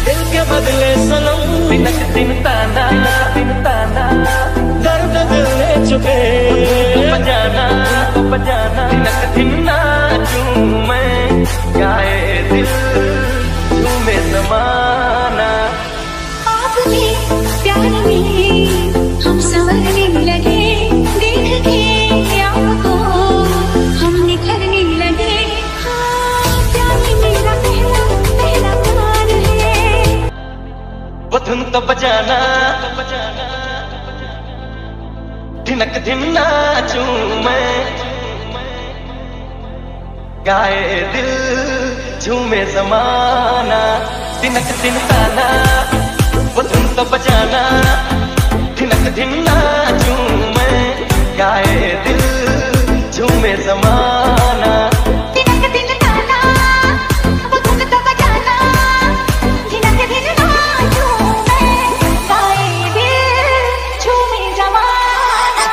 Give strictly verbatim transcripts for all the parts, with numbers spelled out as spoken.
दिल के बदले सनम तिनक दिन ताना दिन ताना दर्द दिल ले चुके बजाना बजाना तिनक दिन नाचूं मैं गाए दिल झूमे ज़माना। आप भी प्यार में हम संवरने लगे, देख के आपको हम निखरने लगे। हाँ, प्यार मेरा पहला पहला प्यार है। वो धुन तो बजाना बजाना धिनक धिन नाचूं मैं गाए दिल झूमे ज़माना। धिनक धिन ताना वो धुन तो बजाना धिनक धिन नाचूं मैं गाए दिल झूमे ज़माना। धिनक धिन ताना वो धुन तो बजाना धिनक धिन नाचूं मैं गाए दिल झूमे ज़माना।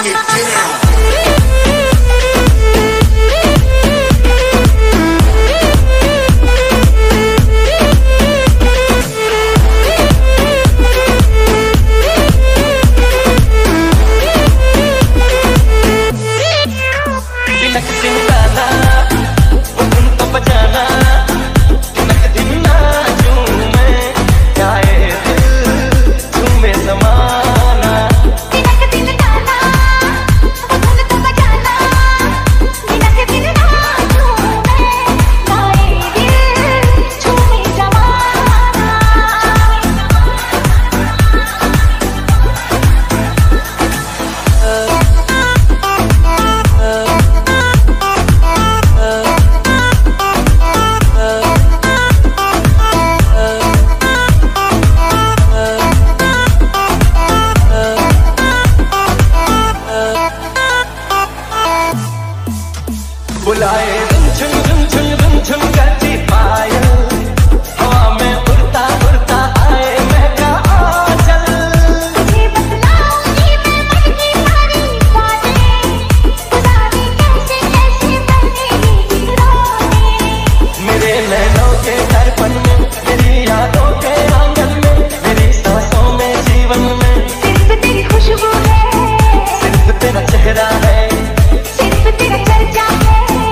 बुलाए रुम झुम झुम झुम रुम झुम करती पायल हवा में उड़ता उड़ता आए महका आंचल। तुझे बतलाऊंगी मैं मन की सारी बातें, गुजारी कैसे कैसे बनेगी रातें। मेरे नैनों के दर्पण में मेरी यादों के आंगन में मेरी सांसों में जीवन में सिर्फ तेरी खुशबू है, सिर्फ तेरा चेहरा है, सिर्फ तेरा चर्चा है।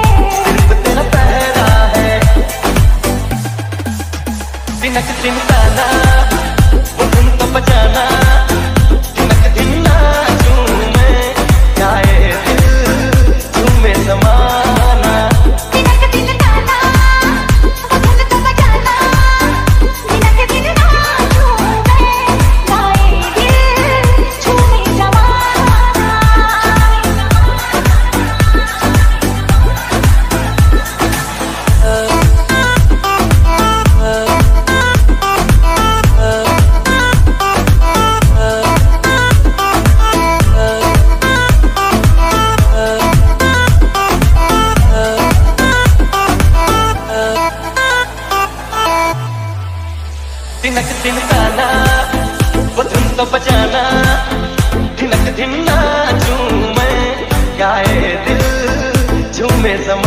धिनक धिन ताना वो धुन तो बजाना धिनक धिन नाचूं मैं गाए दिल झूमे ज़माना। धिनक धिन ताना वो धुन तो बजाना धिनक धिन नाचूं मैं गाए दिल झूमे ज़माना। धिनक धिन ताना वो धुन तो बजाना धिनक धिन नाचूं मैं गाए दिल झूमे ज़माना।